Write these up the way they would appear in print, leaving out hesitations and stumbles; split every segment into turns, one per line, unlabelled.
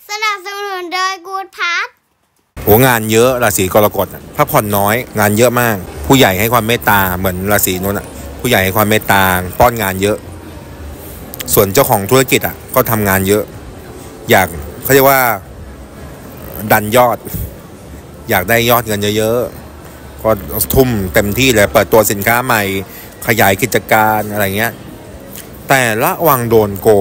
สนับสนุนโดยกูดพาร์ท
โหงานเยอะราศีกรกฎพักผ่อนน้อยงานเยอะมากผู้ใหญ่ให้ความเมตตาเหมือนราศีนู้นผู้ใหญ่ให้ความเมตตาป้อนงานเยอะส่วนเจ้าของธุรกิจก็ทำงานเยอะอยากเขาเรียกว่าดันยอดอยากได้ยอดเงินเยอะๆก็ทุ่มเต็มที่เลยเปิดตัวสินค้าใหม่ขยายกิจการอะไรเงี้ยแต่ระวังโดนโก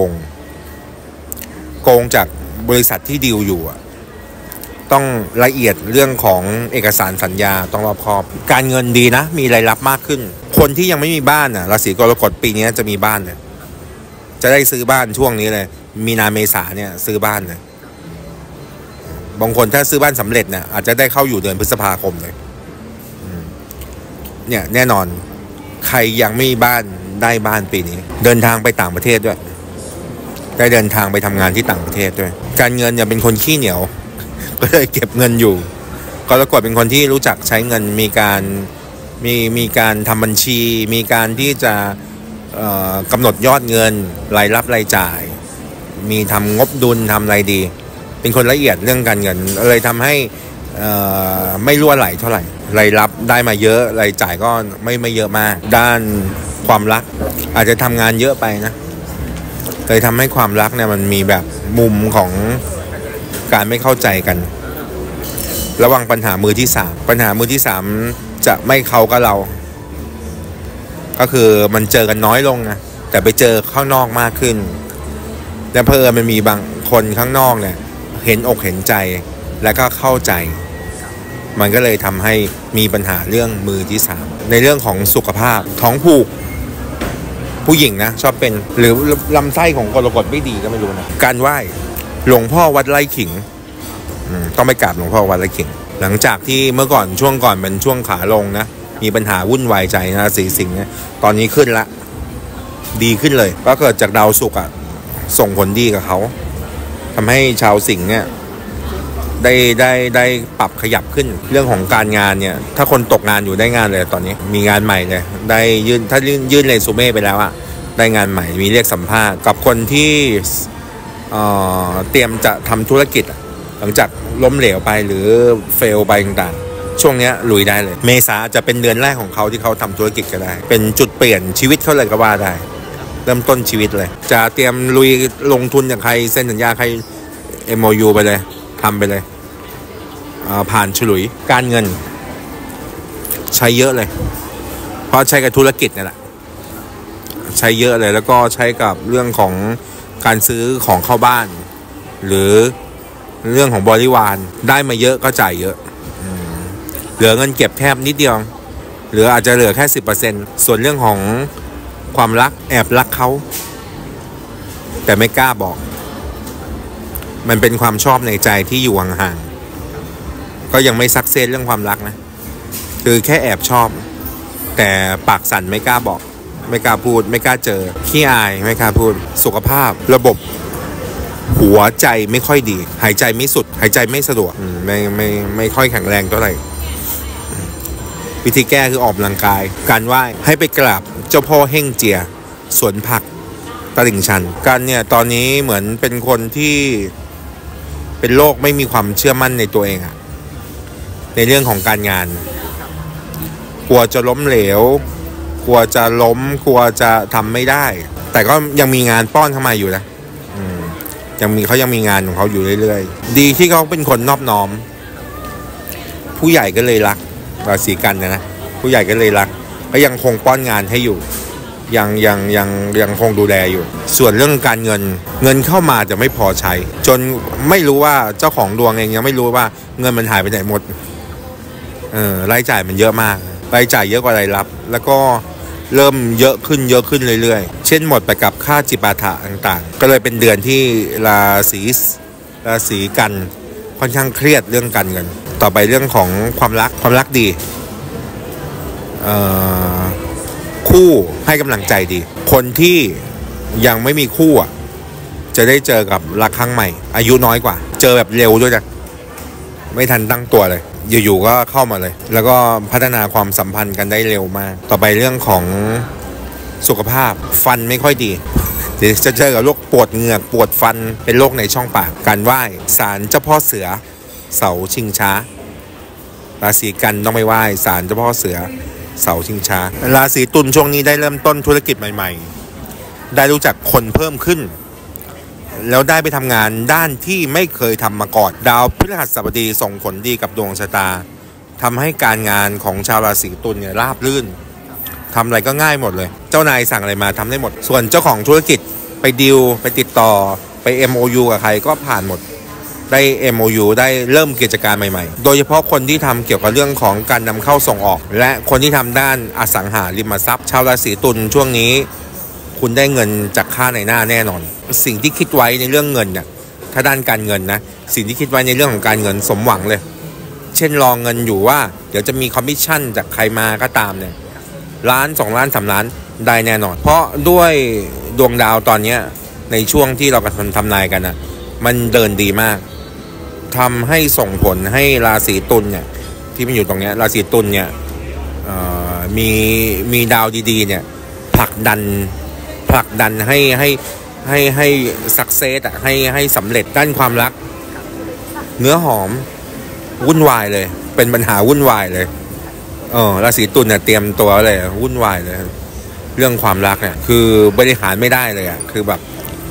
งจากบริษัทที่ดีลอยู่ต้องละเอียดเรื่องของเอกสารสัญญาต้องรอบคอบการเงินดีนะมีรายรับมากขึ้นคนที่ยังไม่มีบ้านราศีกรกฎปีนี้จะมีบ้านเลยจะได้ซื้อบ้านช่วงนี้เลยมีนาเมษาเนี่ยซื้อบ้านเลยบางคนถ้าซื้อบ้านสำเร็จเนี่ยอาจจะได้เข้าอยู่เดือนพฤษภาคมเลยเนี่ยแน่นอนใครยังไม่มีบ้านได้บ้านปีนี้เดินทางไปต่างประเทศด้วยได้เดินทางไปทำงานที่ต่างประเทศด้วยการเงินเนี่ยเป็นคนขี้เหนียวก็เลยเก็บเงินอยู่กรกฎเป็นคนที่รู้จักใช้เงินมีการทำบัญชีมีการที่จะกำหนดยอดเงินรายรับรายจ่ายมีทำงบดุลทำอะไรดีเป็นคนละเอียดเรื่องการเงินเลยทำให้ไม่รั่วไหลเท่าไหร่รายรับได้มาเยอะรายจ่ายก็ไม่เยอะมากด้านความรักอาจจะทำงานเยอะไปนะเลยทำให้ความรักเนี่ยมันมีแบบมุมของการไม่เข้าใจกันระวังปัญหามือที่สามจะไม่เข้ากับเราก็คือมันเจอกันน้อยลงนะแต่ไปเจอข้างนอกมากขึ้นและเพิ่มมันมีบางคนข้างนอกเนี่ยเห็นอกเห็นใจและก็เข้าใจมันก็เลยทำให้มีปัญหาเรื่องมือที่สามในเรื่องของสุขภาพท้องผูกผู้หญิงนะชอบเป็นหรือลำไส้ของกรกฎไม่ดีก็ไม่รู้นะการไหว้หลวงพ่อวัดไร่ขิงต้องไปกราบหลวงพ่อวัดไร่ขิงหลังจากที่เมื่อก่อนช่วงก่อนเป็นช่วงขาลงนะมีปัญหาวุ่นวายใจนะสีสิงห์นะตอนนี้ขึ้นละดีขึ้นเลยก็เกิดจากดาวศุกร์ส่งผลดีกับเขาทำให้ชาวสิงห์เนี่ยได้ปรับขยับขึ้นเรื่องของการงานเนี่ยถ้าคนตกงานอยู่ได้งานเลยตอนนี้มีงานใหม่เลยได้ยื่นเรซูเม่ไปแล้วได้งานใหม่มีเรียกสัมภาษณ์กับคนที่เตรียมจะทำธุรกิจหลังจากล้มเหลวไปหรือเฟลไปต่างๆช่วงนี้ลุยได้เลยเมษาจะเป็นเดือนแรกของเขาที่เขาทำธุรกิจก็ได้เป็นจุดเปลี่ยนชีวิตเขาเลยก็ว่าได้เริ่มต้นชีวิตเลยจะเตรียมลุยลงทุนกับใครเซ็นสัญญาใคร MOU ไปเลยทำไปเลยผ่านฉลุยการเงินใช้เยอะเลยเพราะใช้กับธุรกิจนี่แหละใช้เยอะเลยแล้วก็ใช้กับเรื่องของการซื้อของเข้าบ้านหรือเรื่องของบริวารได้มาเยอะก็จ่ายเยอะเหลือเงินเก็บแคบนิดเดียวหรืออาจจะเหลือแค่ 10% ส่วนเรื่องของความรักแอบรักเขาแต่ไม่กล้าบอกมันเป็นความชอบในใจที่อยู่ห่างๆก็ยังไม่ซักเซสเรื่องความรักนะคือแค่แอบชอบแต่ปากสั่นไม่กล้าบอกไม่กล้าพูดไม่กล้าเจอขี้อายไม่กล้าพูดสุขภาพระบบหัวใจไม่ค่อยดีหายใจไม่สุดหายใจไม่สะดวกไม่ค่อยแข็งแรงเท่าไหร่วิธีแก้คือออกกำลังกายการไหว้ให้ไปกราบเจ้าพ่อเฮ่งเจียสวนผักตลิ่งชันกันเนี่ยตอนนี้เหมือนเป็นคนที่เป็นโรคไม่มีความเชื่อมั่นในตัวเองในเรื่องของการงานกลัวจะล้มเหลวกลัวจะล้มกลัวจะทำไม่ได้แต่ก็ยังมีงานป้อนเข้ามาอยู่นะเขายังมีงานของเขาอยู่เรื่อยๆดีที่เขาเป็นคนนอบน้อมผู้ใหญ่ก็เลยรักราศีกันนะผู้ใหญ่ก็เลยรักก็ยังคงป้อนงานให้อยู่ยังคงดูแลอยู่ส่วนเรื่องการเงินเข้ามาจะไม่พอใช้จนไม่รู้ว่าเจ้าของดวงเองยังไม่รู้ว่าเงินมันหายไปไหนหมดรายจ่ายมันเยอะมากรายจ่ายเยอะกว่ารายรับแล้วก็เริ่มเยอะขึ้นเรื่อยๆเช่นหมดไปกับค่าจิปาถะต่างๆก็เลยเป็นเดือนที่ราศีกันค่อนข้างเครียดเรื่องการเงินต่อไปเรื่องของความรักดีคู่ให้กำลังใจดีคนที่ยังไม่มีคู่จะได้เจอกับรักครั้งใหม่อายุน้อยกว่าเจอแบบเร็วด้วยนะไม่ทันตั้งตัวเลยอยู่ๆก็เข้ามาเลยแล้วก็พัฒนาความสัมพันธ์กันได้เร็วมากต่อไปเรื่องของสุขภาพฟันไม่ค่อยดีจหรือจะเจอกับโรคปวดเหงือกปวดฟันเป็นโรคในช่องปากการไหว้ศาลเจ้าพ่อเสือเสาชิงช้าราศีกันต้องไปไหว้ศาลเจ้าพ่อเสือเสาชิงช้าราศีตุลช่วงนี้ได้เริ่มต้นธุรกิจใหม่ๆได้รู้จักคนเพิ่มขึ้นแล้วได้ไปทำงานด้านที่ไม่เคยทำมาก่อนดาวพฤหัสบดีส่งผลดีกับดวงชะตาทำให้การงานของชาวราศีตุลเนี่ยราบรื่นทำอะไรก็ง่ายหมดเลยเจ้านายสั่งอะไรมาทำได้หมดส่วนเจ้าของธุรกิจไปดีลไปติดต่อไป MOU กับใครก็ผ่านหมดได้ MOU ได้เริ่มกิจการใหม่ๆโดยเฉพาะคนที่ทำเกี่ยวกับเรื่องของการนำเข้าส่งออกและคนที่ทำด้านอสังหาริมทรัพย์ชาวราศีตุลช่วงนี้คุณได้เงินจากค่าในหน้าแน่นอนสิ่งที่คิดไว้ในเรื่องเงินเนี่ยถ้าด้านการเงินนะสิ่งที่คิดไว้ในเรื่องของการเงินสมหวังเลยเช่นรองเงินอยู่ว่าเดี๋ยวจะมีคอมมิชชั่นจากใครมาก็ตามเนี่ยล้าน2ล้าน3ล้านได้แน่นอนเพราะด้วยดวงดาวตอนนี้ในช่วงที่เรากำลังทำนายกันนะมันเดินดีมากทำให้ส่งผลให้ราศีตุลเนี่ยที่มันอยู่ตรงนี้ราศีตุลเนี่ยมีดาวดีๆเนี่ยผลักดันให้สักเซสอ่ะให้สำเร็จด้านความรักเนื้อหอมวุ่นวายเลยเป็นปัญหาวุ่นวายเลยราศีตุลเนี่ยเตรียมตัวเลยวุ่นวายเลยเรื่องความรักเนี่ยคือบริหารไม่ได้เลยอ่ะคือแบบ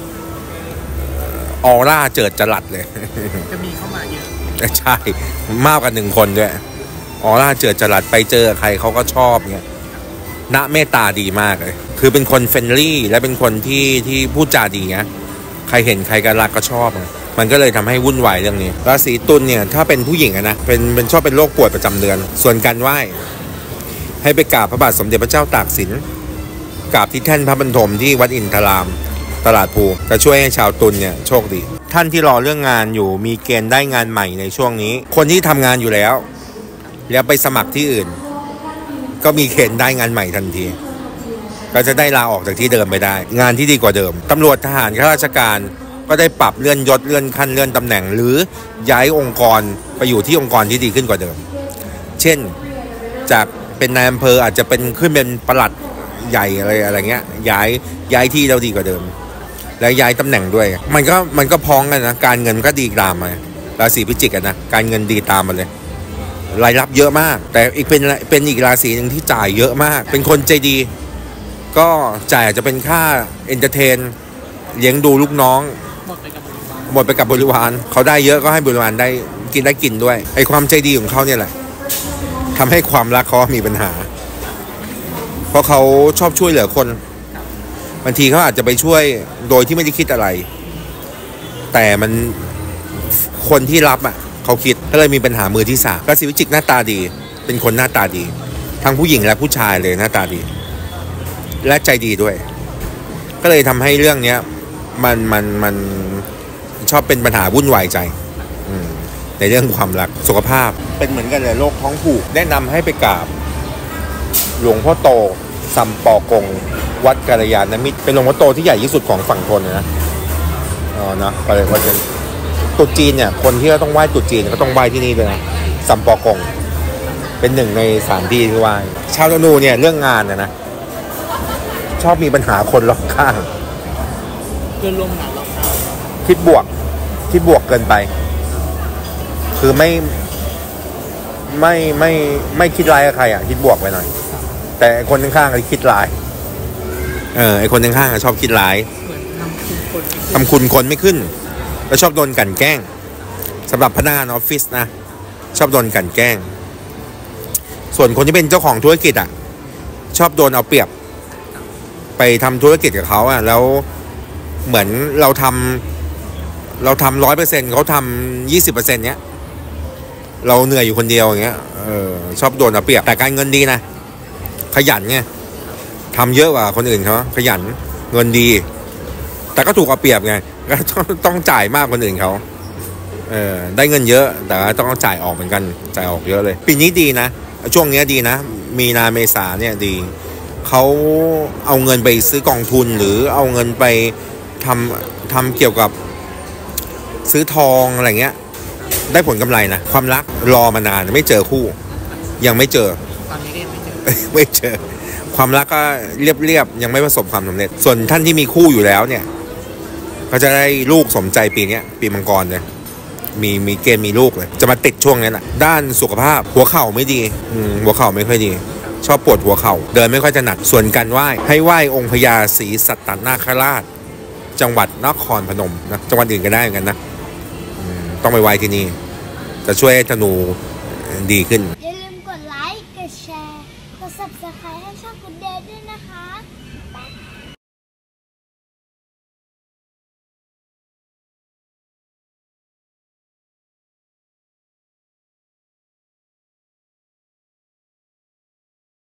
ออร่าเจิดจรัสเลย
จะมีเข้ามาเยอะ
ใช่มากกว่า1คนด้วยออร่าเจิดจรัสไปเจอใครเขาก็ชอบเนี่ยณเมตตาดีมากเลยคือเป็นคนเฟรนลี่และเป็นคนที่พูดจาดีนะใครเห็นใครก็รักก็ชอบมันก็เลยทำให้วุ่นวายเรื่องนี้ราศีตุลเนี่ยถ้าเป็นผู้หญิงนะเป็นชอบเป็นโรคป่วยประจำเดือนส่วนการไหว้ให้ไปกราบพระบาทสมเด็จพระเจ้าตากสินกราบที่แท่นพระบรรทมที่วัดอินทรามตลาดภูจะช่วยให้ชาวตุลเนี่ยโชคดีท่านที่รอเรื่องงานอยู่มีเกณฑ์ได้งานใหม่ในช่วงนี้คนที่ทำงานอยู่แล้วไปสมัครที่อื่นก็มีเกณฑ์ได้งานใหม่ทันทีก็จะได้ลาออกจากที่เดิมไปได้งานที่ดีกว่าเดิมตำรวจทหารข้าราชการก็ได้ปรับเลื่อนยศเลื่อนขั้นเลื่อนตำแหน่งหรือย้ายองค์กรไปอยู่ที่องค์กรที่ดีขึ้นกว่าเดิมเช่นจากเป็นนายอำเภออาจจะเป็นขึ้นเป็นปลัดใหญ่อะไรเงี้ยย้ายที่เราดีกว่าเดิมและย้ายตำแหน่งด้วยมันก็พ้องกันนะการเงินก็ดีตามมาราศีพิจิกนะการเงินดีตามมาเลยรายรับเยอะมากแต่อีกเป็นอีกราศีหนึ่งที่จ่ายเยอะมากเป็นคนใจดีก็จ่ายอาจจะเป็นค่าเอนเตอร์เทนเลี้ยงดูลูกน้องหมดไปกับบริวารเขาได้เยอะก็ให้บริวารได้กินด้วยไอ้ความใจดีของเขาเนี่ยแหละทำให้ความรักเขามีปัญหาเพราะเขาชอบช่วยเหลือคนบางทีเขาอาจจะไปช่วยโดยที่ไม่ได้คิดอะไรแต่มันคนที่รับอ่ะเขาคิดก็เลยมีปัญหามือที่สามราศีพิจิกหน้าตาดีเป็นคนหน้าตาดีทั้งผู้หญิงและผู้ชายเลยหน้าตาดีและใจดีด้วยก็เลยทำให้เรื่องนี้มันชอบเป็นปัญหาวุ่นวายใจในเรื่องความรักสุขภาพเป็นเหมือนกันเลยโรคท้องผูกแนะนำให้ไปกราบหลวงพ่อโตสัมปอกงวัดกัลยาณมิตรเป็นหลวงพ่อโตที่ใหญ่ที่สุดของฝั่งทนนะนะก็เลยว่าจะตุ๊จีนเนี่ยคนที่ต้องไหว้ตุ๊จีนก็ต้องไหว้ที่นี่ด้วยนะสัมปอกงเป็นหนึ่งในสถานที่ที่ไหว้ชาวธนูเนี่ยเรื่องงานนะชอบมีปัญหาคนรอบข้าง
เกินลมหนารอบข้าง
คิดบวกเกินไปคือไม่คิดร้ายกับใครอ่ะคิดบวกไปหน่อยแต่คนข้างๆคิดร้ายไอคนข้างๆชอบคิดร้ายทำคุณคนไม่ขึ้นแล้วชอบโดนกลั่นแกล้งสำหรับพนักงานออฟฟิศนะชอบโดนกลั่นแกล้งส่วนคนที่เป็นเจ้าของธุรกิจอ่ะชอบโดนเอาเปรียบไปทำธุรกิจกับเขาอ่ะแล้วเหมือนเราทำ 100% เขาทำ 20% เนี้ยเราเหนื่อยอยู่คนเดียวอย่างเงี้ยชอบโดนเอาเปรียบแต่การเงินดีนะขยันไงทำเยอะกว่าคนอื่นเขาขยันเงินดีแต่ก็ถูกเอาเปรียบไงก็ต้องจ่ายมากกว่าคนอื่นเขาได้เงินเยอะแต่ต้องจ่ายออกเหมือนกันจ่ายออกเยอะเลยปีนี้ดีนะช่วงนี้ดีนะมีนาเมษาเนี่ยดีเขาเอาเงินไปซื้อกองทุนหรือเอาเงินไปทำเกี่ยวกับซื้อทองอะไรเงี้ยได้ผลกำไรนะความรักรอมานานไม่เจอคู่ยังไม่เจอตอนนี้ก็ยังไม่เจอความรักก็เรียบๆยังไม่ประสบความสำเร็จส่วนท่านที่มีคู่อยู่แล้วเนี่ยก็จะได้ลูกสมใจปีนี้ปีมังกรเลยมีเกณฑ์มีลูกเลยจะมาติดช่วงนี้แหละด้านสุขภาพหัวเข่าไม่ดีหัวเข่าไม่ค่อยดีชอบปวดหัวเข่าเดินไม่ค่อยถนัดส่วนการไหว้ให้ไหว้องค์พญาศรีสัตตนาคราชจังหวัดนครพนมนะจังหวัดอื่นก็ได้เหมือนกันนะต้องไปไหว้ที่นี่จะช่วยให้ธนูดีขึ้น
อย่าลืมกดไลค์ กดแชร์ กด subscribe ให้ช่องคุณเดย์ด้วยนะคะ